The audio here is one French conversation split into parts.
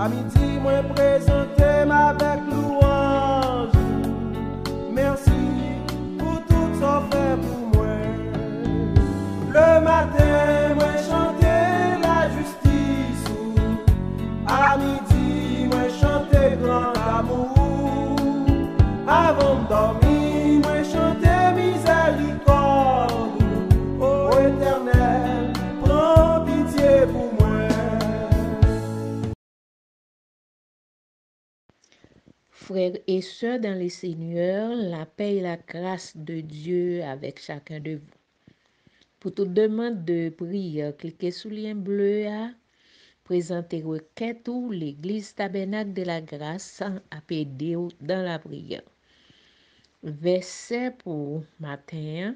midi, moi présenter avec louange. Merci pour tout ça fait pour moi. Le matin, moi chanter la justice. À midi, moi chanter grand amour. Avant de dormir, moi chanter miséricorde. Ô Éternel, prends pitié pour moi. Frères et sœurs dans le Seigneur, la paix et la grâce de Dieu avec chacun de vous. Pour toute demande de prière, cliquez sur le lien bleu à présenter requête ou l'Église Tabernacle de la Grâce à aider dans la prière. Verset pour matin,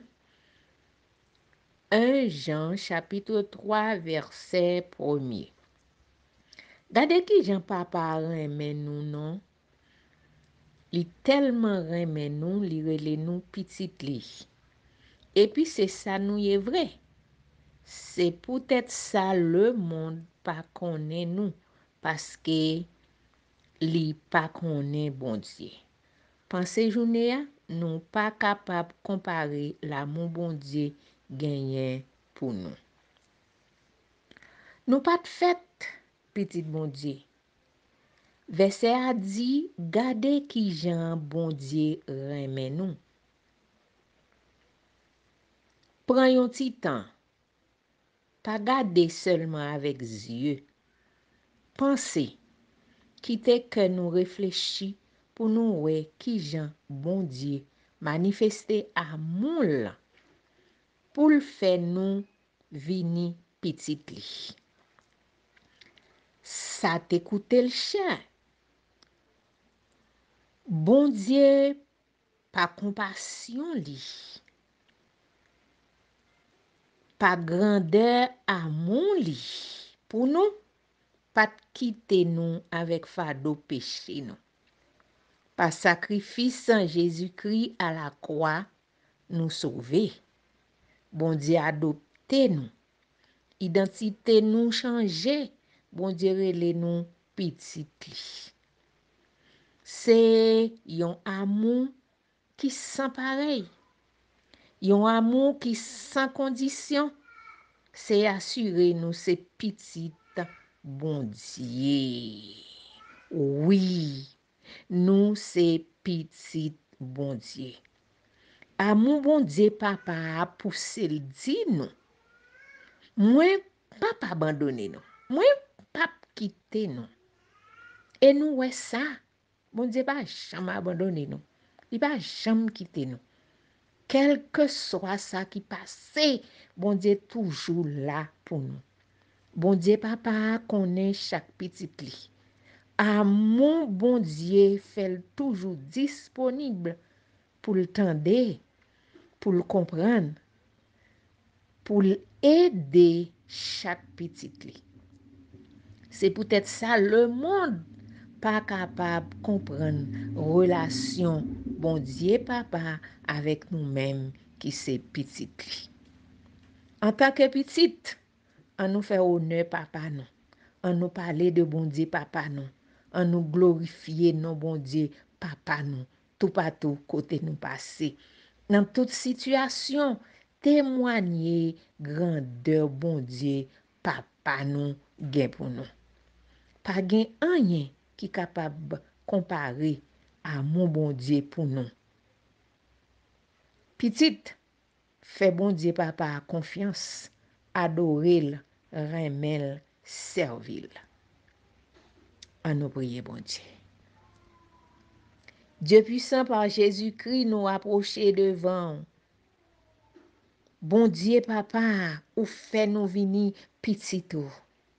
1 Jean chapitre 3 verset 1er. Gardez qui Jean papa remet nous non? Li tellement remet nous, li rele nous petit li. Et puis c'est ça nous est vrai. C'est peut-être ça le monde pas connaît nous parce que li pas connaît bon Dieu. Pensez journée nous pas capable comparer l'amour bon Dieu gagné pour nous. Nous pas de fête petit bon Dieu. Verset a dit gardez qui Jean bon Dieu remet nous. Prends un petit temps. Pas garder seulement avec yeux. Pensez, quittez que nous réfléchissons pour nous voir qui Jean bon Dieu manifester amour pour le faire nous vini petit li. Ça t'écoute le chien. Bon Dieu pas compassion li. Pas grandeur amour li. Pour nous pas quitter nous avec fardeau péché non. Par sacrifice en Jésus-Christ à la croix, nous sauver. Bon Dieu adopté nous. Identité nous changé. Bon Dieu relé nous petit li. C'est un amour qui sans pareil. Un amour qui sans condition. C'est assurer nous c'est petit bon Dieu. Oui, nous c'est petit bon Dieu. Amour bon Dieu papa a poussé le dit nous. Moi pas abandonner nous. Moi pas quitter nous. Et nous ouais ça. Bon Dieu pas jamais abandonner nous. Il pas jamais quitter nous. Quel que soit ça qui passe, bon Dieu toujours là pour nous. Bon Dieu papa connaît chaque petit li. Amour bon Dieu fait toujours disponible pour le tendre, pour le comprendre, pour aider chaque petit li. C'est peut-être ça le monde pas capable de comprendre relation bon Dieu papa avec nous-mêmes qui c'est petit li. En tant que petite, on nous fait honneur papa non. On nous parler de bon Dieu papa non. On nous glorifier non bon Dieu papa non. Tout partout côté nous passer. Dans toute situation, témoigner grandeur bon Dieu papa nous gen pour nous. Pas gen rien qui capable comparer à mon bon Dieu pour nous. Petite, fait bon Dieu papa confiance, adorer, remel, servir. À nous prier bon Dieu. Dieu puissant par Jésus-Christ nous approcher devant. Bon Dieu papa, ou fait nous venir petit tout.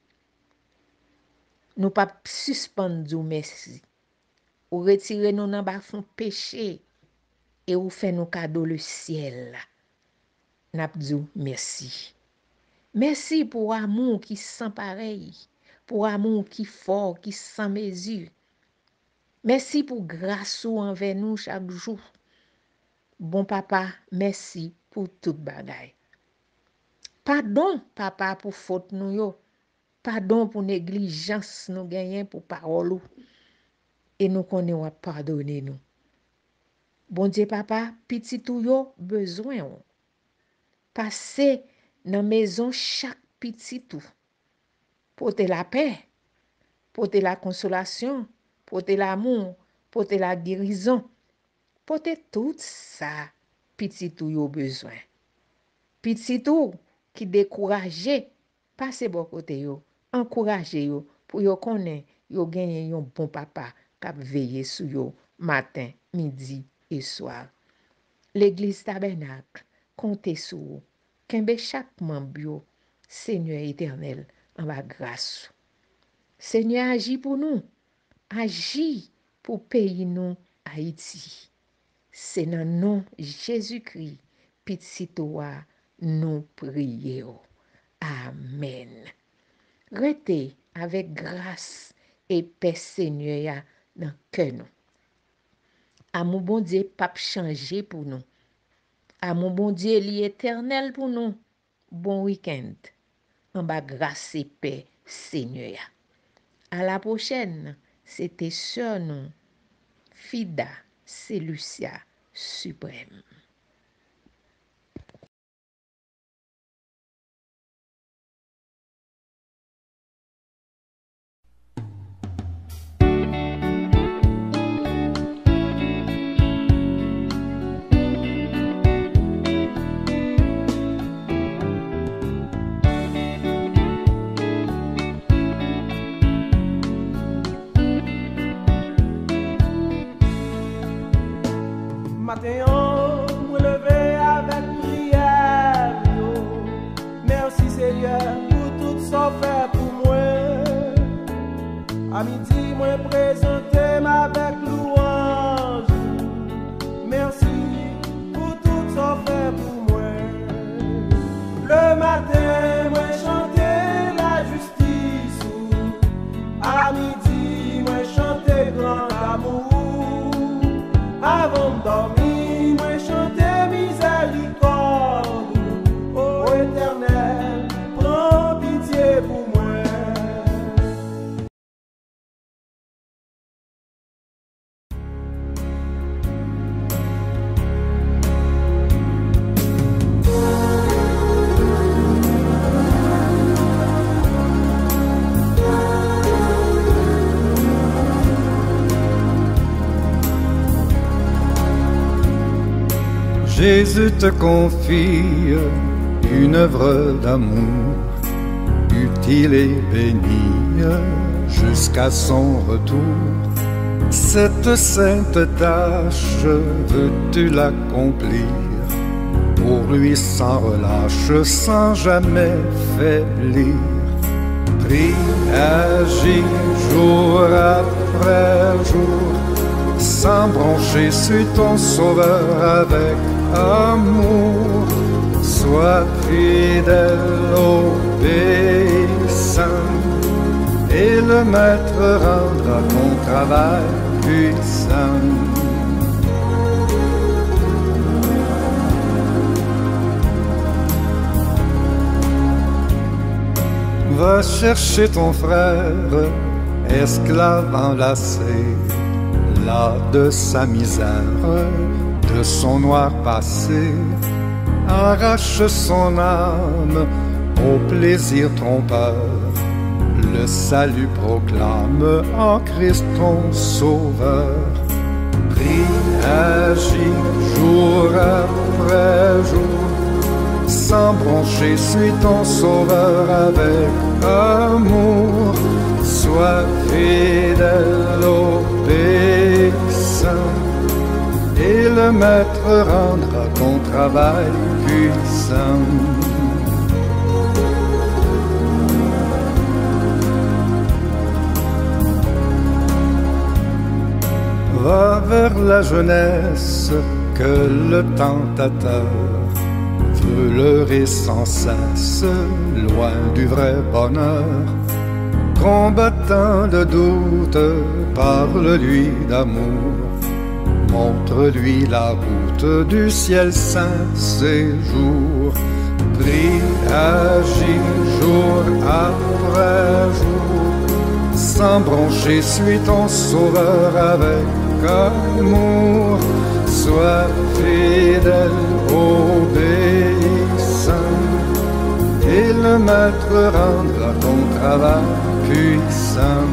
Nous pas suspendre merci. Ou retirer nous dans bas fond péché et ou fait nous cadeau le ciel. N'abdou merci. Merci pour amour qui sans pareil, pour amour qui fort, qui sans mesure. Merci pour grâce envers nous chaque jour. Bon papa, merci pour toute bagaille. Pardon papa pour faute nous yo. Pardon pour négligence nous gagnons pour parole. Et nous connaissons à pardonner nous. Bon Dieu, papa, petit tout yo besoin. Passer dans la maison chaque petit tout. Porter la paix, porter la consolation, porter l'amour, porter la guérison. Porter tout ça, petit tout yo besoin. Petit tout qui découragé, passez bon côté yo, encouragez yo pour yo connaître yo gagner un bon papa qui veiller sur yo matin, midi et soir. L'église tabernacle comptez sur vous. Kembe chaque membre yo, Seigneur éternel, en bas grâce. Seigneur agit pour nous, agit pour pays nous Haïti. C'est dans le nom Jésus-Christ, petit toi, nous prions. Amen. Restez avec grâce et paix Seigneur dans le cœur nous. Amour bon Dieu, pas changer pour nous. Amour bon Dieu, l'éternel pour nous. Bon week-end. En bas grâce et paix Seigneur. À la prochaine, c'était sur nous, Fida, c'est Lucia suprême. Matin, on me lever avec prière. Merci Seigneur pour tout ça fait pour moi. À midi, moi présenter avec louange. Merci pour tout ça fait pour moi. Le matin, moi chanter la justice. À midi, moi chanter grand amour. Avant de dormir, moi chanter miséricorde. Ô Éternel, prends pitié pour moi. Jésus te confie une œuvre d'amour, utile et bénie jusqu'à son retour. Cette sainte tâche, veux-tu l'accomplir pour lui sans relâche, sans jamais faiblir? Prie, agis jour après jour, sans broncher, suis ton sauveur avec amour. Sois fidèle, obéissant, et le maître rendra ton travail puissant. Va chercher ton frère, esclave enlacé, là de sa misère, de son noir passé. Arrache son âme au plaisir trompeur. Le salut proclame en Christ ton sauveur. Prie, agis jour après jour, sans broncher, suis ton sauveur avec amour. Sois fidèle, obéissant, et le maître rendra ton travail puissant. Va vers la jeunesse que le tentateur veut leurrer sans cesse, loin du vrai bonheur. Combattant de doute, parle-lui d'amour, montre-lui la route du ciel saint séjour. Prie, agis jour après sans broncher, suis ton sauveur avec amour. Sois fidèle, obéissant, et le maître rendra ton travail puissant.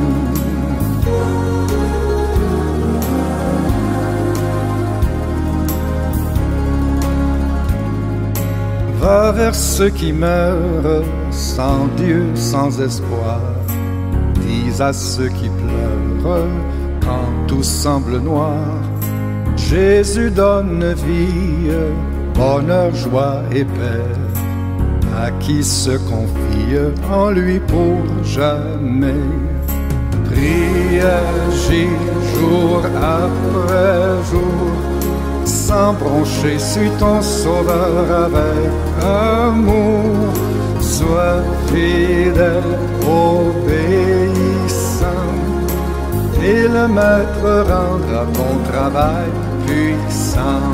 Va vers ceux qui meurent sans Dieu, sans espoir. Dis à ceux qui pleurent quand tout semble noir. Jésus donne vie, bonheur, joie et paix à qui se confie en lui pour jamais. Prie, agis jour après jour, sans broncher, suis ton sauveur avec amour. Sois fidèle, obéissant, et le maître rendra ton travail puissant.